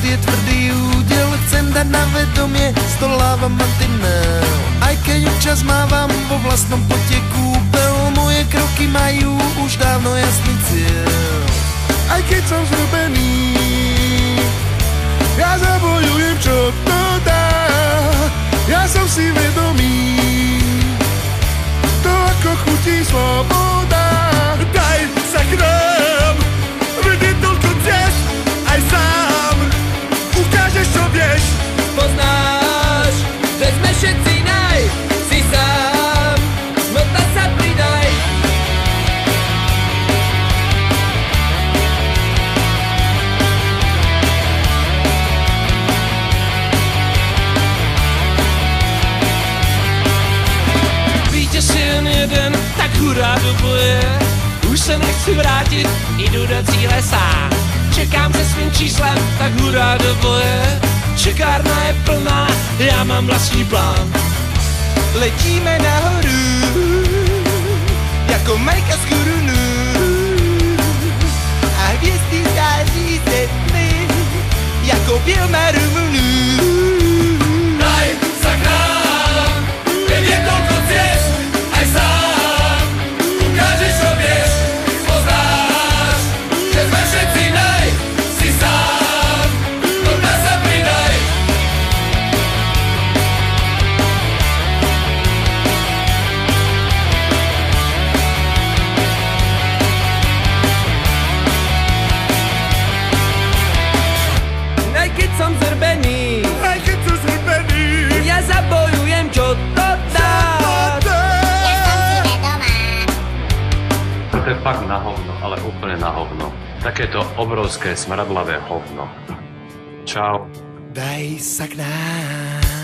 je tvrdý údel, chcem dať na vedomie, stolávam mantinel. Aj keď občas mávam vo vlastnom pote kúpel, moje kroky majú už dávno jasný cieľ. Aj keď som zrubený, ja zabojujem, čo to dá. Ja som si vedomý, to ako chutí sloboda. Daj sa k nám, veď je toľko ciest, aj sám ukážeš, čo vieš. Poznáš, že sme všetci naj, si sám, smotná sa pridaj. Vítěz je jen jeden, tak hurá do boje. Už se nechci vrátit, jdu do cíle sám. Čekám se svým číslem, tak hurá do boje. Čekárna je plná, já mám vlastní plán. Letíme nahoru, jako Majka z Churunu. A hvězdy září se tmy, jako Vilma Rumunu. Daj sa k nám, veď je toľko ciest, aj sám ukážeš, čo vieš. Poznáš, že sme všetci naj, si sám, smotná sa pridaj. Aj keď som zrbený, Aj keď som zrubený, ja zabojujem, čo to dá. To je fakt na hovno, ale úplne na hovno. Takéto obrovské smradlavé hovno. Čau. daj sa k nám.